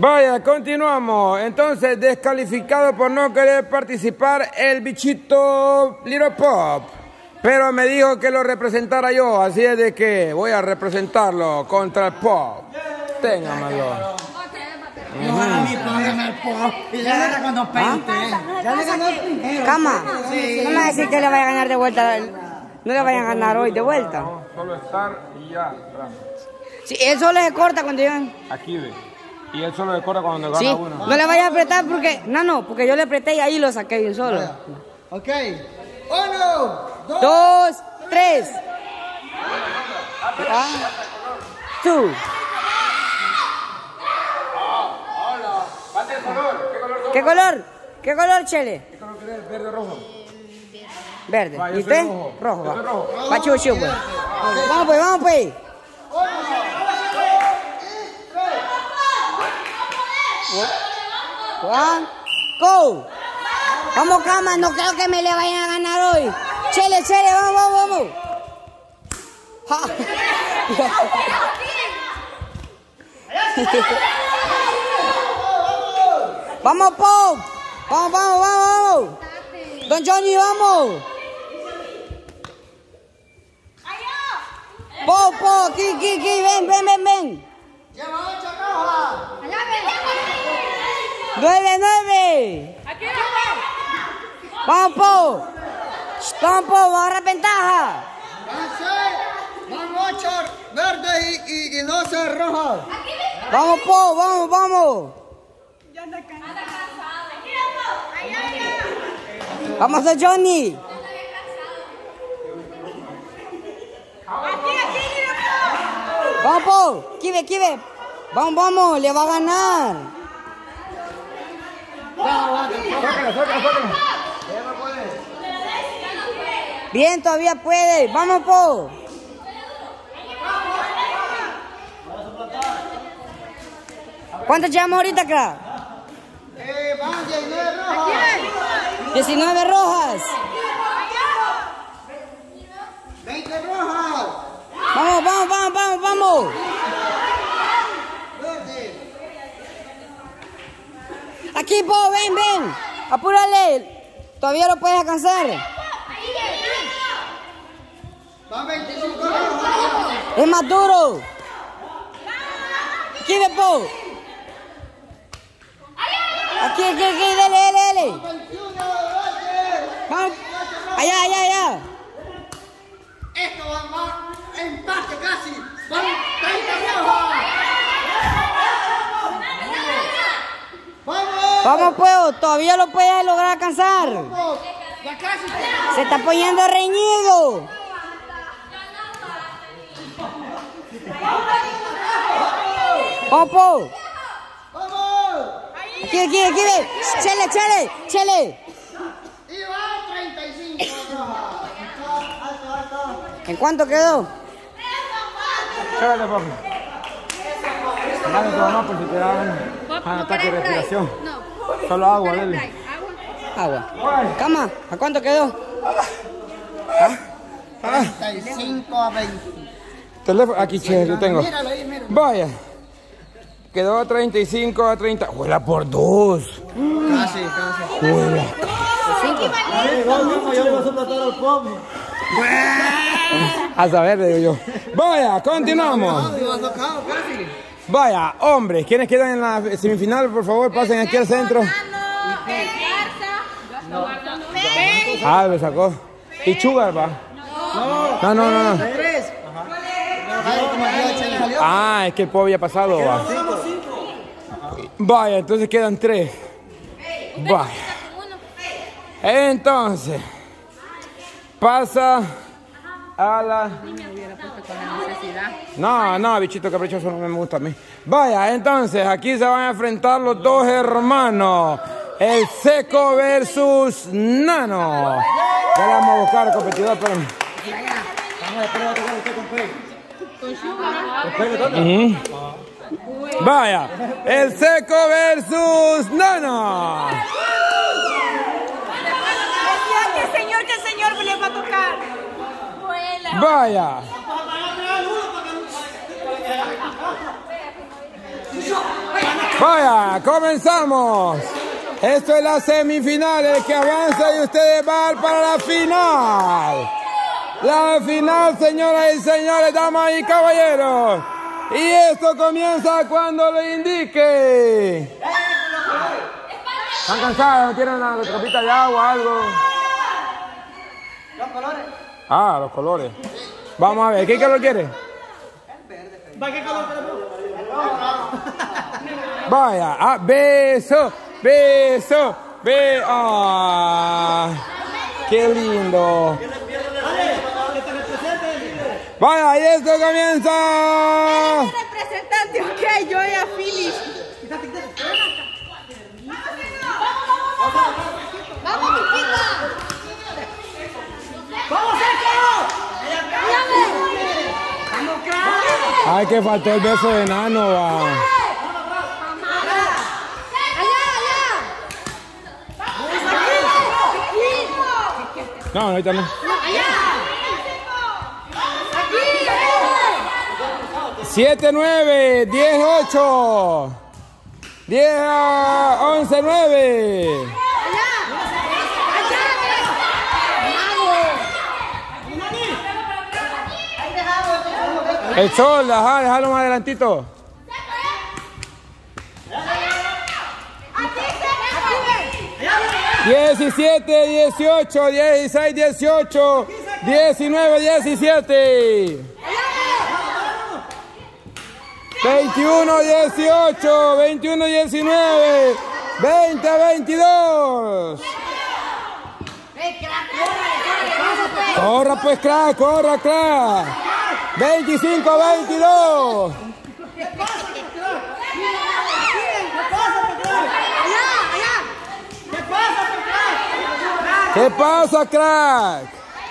Vaya, continuamos. Entonces, descalificado por no querer participar el bichito Little Pop. Pero me dijo que lo representara yo, así es de que voy a representarlo contra el Pop. Téngamelo. No, a mí póngame el Pop. Y le agarra cuando peinte. Ya le ganó el primero. Cama, no me va a decir que le vaya a ganar de vuelta. No le vayan a ganar hoy de vuelta. No, solo estar y ya. Sí, él solo se corta cuando llegan. Aquí ve. Y él solo le corta cuando gana Sí, uno. no le vaya a apretar porque... No, porque yo le apreté y ahí lo saqué bien solo. Ok. 1, 2, 3. 2. ¿Qué color? ¿Qué color, Chele? ¿Qué color querés? ¿Verde o rojo? Verde. Va, ¿Y usted? rojo. Rojo. Yo soy rojo. Va, chuchu, pues. Vamos, pues, vamos, pues. One, go. Vamos, Cama, no creo que me le vayan a ganar hoy. Chele, vamos. Ja. Vamos, Pop. Vamos. Don Johnny, vamos. Pop, aquí, ven. Lleva 8 rojas. 9. Vamos, Po. Vamos, agarra ventaja. Van 8 verdes y 12 rojas. Vamos, Po, vamos. Vamos a Johnny. Vamos, Po. Kive. Vamos, le va a ganar. Sácala. Bien, todavía puede. Vamos, Po. ¿Cuántos llevamos ahorita, crack? Van 19 rojas. 19 rojas. 20 rojas. Vamos. Verde. Aquí, Po, ven. Apúrale. Todavía lo puedes alcanzar. Van 25 rojas. Es más duro. Aquí, ve, Po. Aquí, dale. 21 verdes. Vamos. Allá. Esto va empate casi. Van 30 rojas. Vamos, pues, todavía lo puedes lograr alcanzar. Ya casi. Se está poniendo reñido. Vamos, Po. Vamos. Aquí, ve. Chele. Y van 35 rojas. Alto. ¿En cuánto quedó? Chávale, papi. Dale tu mamá por si te dan ataque de respiración. Solo agua, dale. Agua. Cama, ¿a cuánto quedó? 35 a 20. Teléfono, aquí, che, lo tengo. Míralo ahí. Vaya. Quedó 35 a 30. Juela por 2. Casi. Juela. A saber, le digo yo. Vaya, continuamos. Vaya, hombres, ¿quiénes quedan en la semifinal? Por favor, pasen aquí al centro. Ah, lo sacó. ¿Y Sugar va? No. Ah, es que el Pop había pasado. Va. Vaya, entonces quedan 3. Vaya. Entonces, pasa a la... No, bichito caprichoso no me gusta a mí. Vaya, entonces, aquí se van a enfrentar los dos hermanos. El Seco versus Nano. Ya le vamos a buscar al competidor, pero... Vaya, el Seco versus Nano. Que el señor le va a tocar. Vaya. Van a Vaya, comenzamos. Esto es la semifinal, el que avanza y ustedes van para la final. La final, señoras y señores, damas y caballeros. Y esto comienza cuando lo indique. ¿Están cansados? ¿No tienen una copita de agua o algo? Los colores. Ah, los colores. Vamos a ver, ¿qué color quiere? El verde. ¿Qué color queremos? Vaya, beso, beso, beso. Ah, qué lindo. Vaya, y esto comienza. Representante, ok, yo voy a Phyllis. ¡Vamos, chiquita! ¡Vamos, Seco! ¡Vamos, crack! Ay, que faltó el beso de Nano, va. No, ahorita no. 7-9, 10-8, 10-11-9. El sol, ajá, déjalo más adelantito. 17, 18, 16, 18, 19, 17. 21, 18, 21, 19, 20, 22. Corra pues, crack, corra, crack. 25, 22. ¿Qué pasa, crack?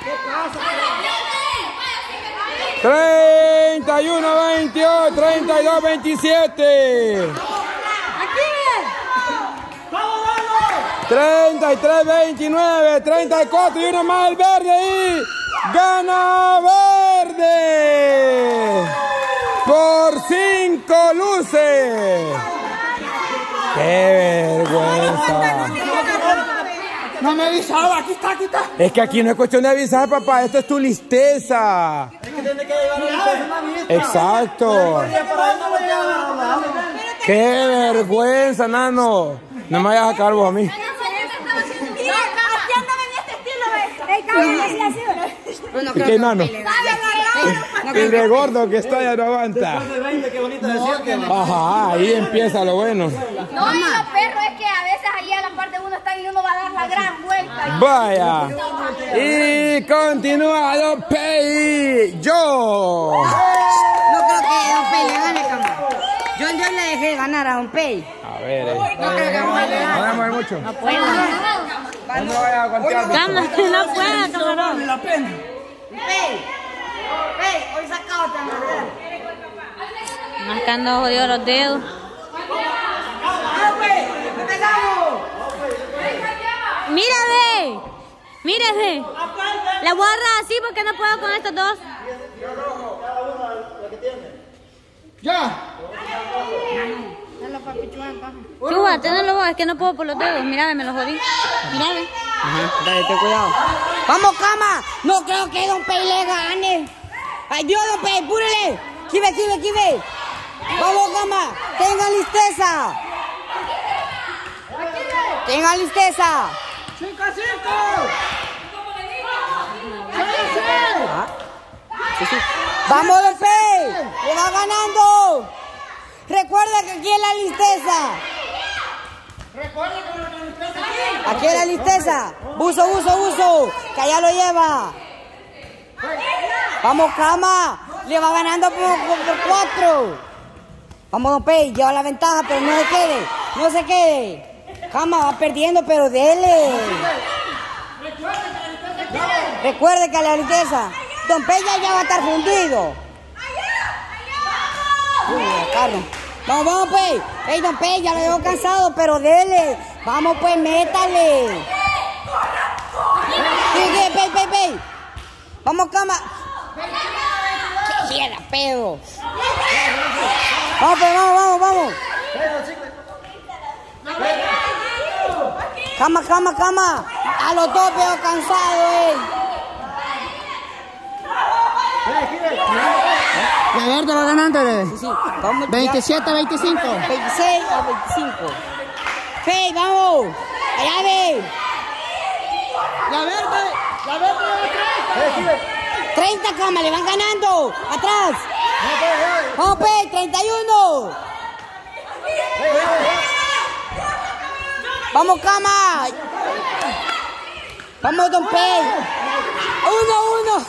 31, 28, 32, 27. 33, 29, 34 y uno más el verde y gana verde por 5 luces. ¡Qué vergüenza! No me avisaba, aquí está. Es que aquí no es cuestión de avisar, papá, esto es tu listeza. Es que tiene que llevar una vista. Exacto. ¡Qué vergüenza, Nano! No me vayas a sacar vos a mí. ¿Y qué, Nano? El de gordo que está ya no aguanta. Ajá, ahí empieza lo bueno. No, y lo perro es que a veces allí a la parte uno está y uno va a dar la gran vuelta. Vaya. Y continúa Don Pei. Yo. No creo que Don Pei le gane, cama. Yo le dejé ganar a Don Pei. A ver. No creo que Don Pei le gane. No vamos a ver mucho. No puedo. No vaya a aguantar. Cama, no puedo, camarón. La pena. Pei, hoy sacado te amarré. Mascando jodido los dedos. Mírame, mírese. La voy a agarrar así porque no puedo con estos dos. ¡Ya! Chuba, tenelo vos, es que no puedo por los dedos. Mírame, me los jodí. Mírame. Ajá, dale, ten cuidado. ¡Vamos, cama! No creo que Don Pei le gane. ¡Ay, Dios, Don Pei, púrele! ¡Kibe! ¡Vamos, cama! ¡Tengan listeza! ¡Tengan listeza! ¡Cinco! ¿Ah? Sí. ¡Vamos, Don Pei! ¡Le va ganando! Recuerda que aquí es la listeza. Aquí es la listeza. Buzo. Que allá lo lleva. Vamos, cama. Le va ganando por 4. Vamos, Don Pei. Lleva la ventaja, pero no se quede. Cama, va perdiendo, pero dele. Recuerde que a la listeza. Don Pei ya va a estar fundido. Carlos. Vamos, Pei. Ey, Don Pei, ya lo veo cansado, pero dele. Vamos, pues, métale. Sigue, Pei. Vamos, cama. ¡Qué pedo! Vamos, pues, vamos. Cama, cama, cama. A los dos veo cansado, La verde va ganando, Sí, sí. Vamos 27 a 25. 26 a 25. Fey, vamos. Allá ve. La verde va 30 cama, le van ganando. Atrás. Vamos, Pey, 31. Vamos, cama. Vamos, don Pey. 1-1.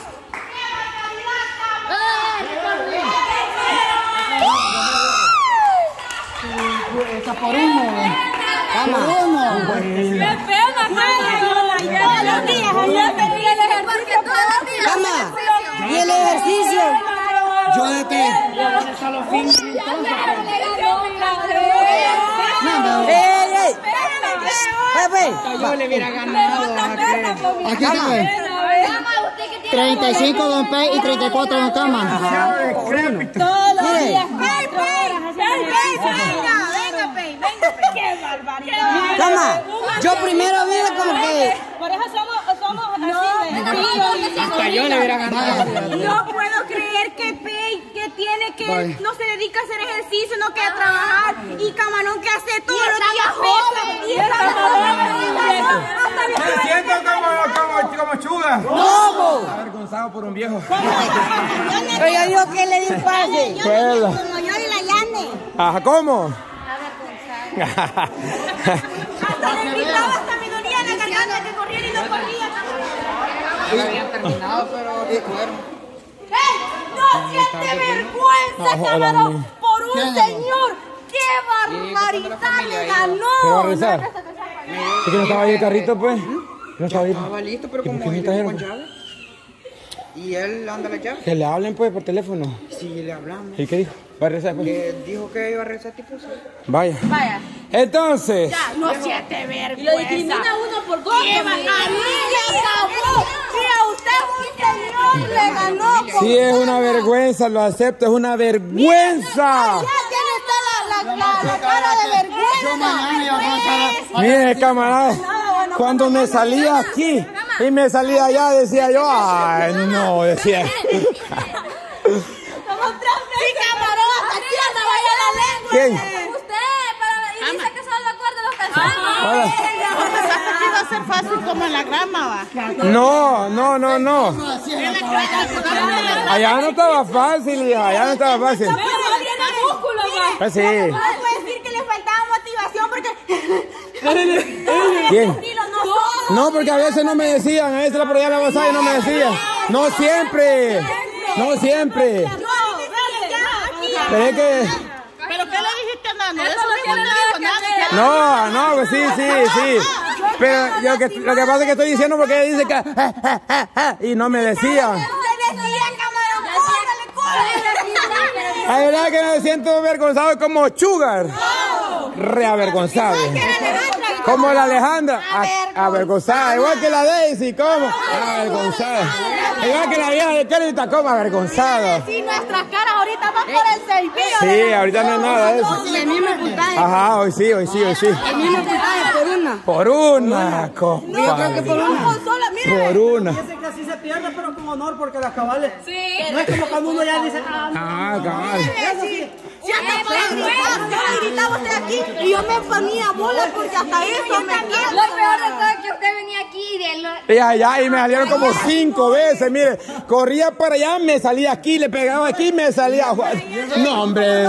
Está por uno. Cama. Cama. Y el ejercicio. Yo de qué. ¡Ey! Pepe. Yo le hubiera ganado a aquel. Aquí está, güey. 35 Don Pey y 34 Don Cama. Todos los días. Venga, qué barbaridad. Cama, yo primero vi como que... Por eso somos así. Hasta yo le hubiera ganado. No puedo creer que Pey, que tiene que no se dedica a hacer ejercicio, no quiere trabajar, y Camarón que hace todos los días Me siento como chuga. ¿Cómo? Avergonzado por un viejo. Pero yo digo que le di un pase. como yo y la Yane. Ajá, ¿cómo? Hasta le gritaba hasta mi dolía en la garganta que corriera y no corría. Habían terminado, pero se fueron. ¡No siente vergüenza, Camarón, por un señor! ¡Qué barbaridad le ganó! ¿Qué va a rezar? ¿Por qué no estaba ahí el carrito, pues? No estaba ahí. Estaba listo, pero ¿Y por como qué él no llegó con trajeron? llave. Y él anda la llave. Que le hablen, pues, por teléfono. Sí, le hablamos. ¿Y qué dijo? ¿Va a rezar, pues? Que dijo que iba a rezar tipo sí. Vaya. Vaya. Entonces. No siente vergüenza. Y lo discrimina uno por dos. ¡Qué barbaridad! ¡A mí le acabó! ¡Sí, a usted un señor le ganó! Sí, es una vergüenza, lo acepto, es una vergüenza. Ya tiene usted la cara de vergüenza. Mire, camarada, cuando me salía aquí y me salía allá, decía yo, ay, no, decía. Sí, Camarón, hasta aquí anda vaya la lengua. ¿Quién? Usted, y dice que solo acuerda los cansados. Hola. Pensaste que iba a ser fácil como en la grama, va. No. Allá no estaba fácil, hija, allá no estaba fácil. Pero tiene músculo, va. Pues sí. No puede decir que le faltaba motivación porque... ¿Quién? No, No, porque a veces no me decían, a veces la por allá en la WhatsApp y no me decían. No siempre. Pero es que... ¿Pero qué le dijiste a Nano? Eso no tiene nada que ver. No, pues sí. Pero lo que pasa es que estoy diciendo porque ella dice que... y no me decían. Te decía, Camarón, córrele. La verdad que me siento avergonzado como Sugar. Reavergonzado. Como la Alejandra. Avergonzada. Igual que la Daisy. ¿Cómo? Avergonzada. Igual que la vieja de Carita. ¿Cómo? Avergonzada. Sí, nuestras caras ahorita van por el servicio. Sí, ahorita no es nada de eso. El mismo puntaje. Ajá, hoy sí. El mismo puntaje por una. Por una, Yo creo que por una. Por una. Dice que así se pierde, pero con honor, porque las cabales. Sí. No es como cuando uno ya dice, Ah, cabal. Si hasta para gritar, yo gritaba usted aquí y yo me ponía bola porque hasta eso me queda. Lo peor de todo es que usted venía aquí de Y allá, y me salieron como 5 veces, mire. Corría para allá, me salía aquí, le pegaba aquí, me salía. No, hombre.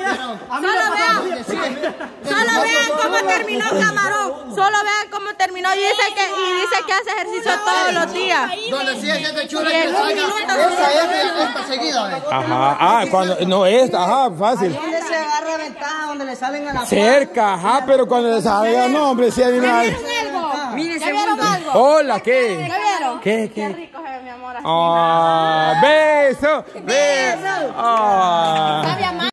Solo vean cómo terminó Camarón. Solo vean cómo terminó. Y dice que hace ejercicio todos los días. Donde sí es de chula Y en que un salga. minuto Esa es esta seguida. Ajá, cuando. No, fácil. ¿Dónde se agarra ventaja? Donde le salen a la Cerca, pero cuando le salga, no, hombre, si animal. Mire, ¿Ya vieron algo? Hola, ¿qué? ¿Ya vieron? ¿Qué? Rico se ve, mi amor. Beso. Sabia más.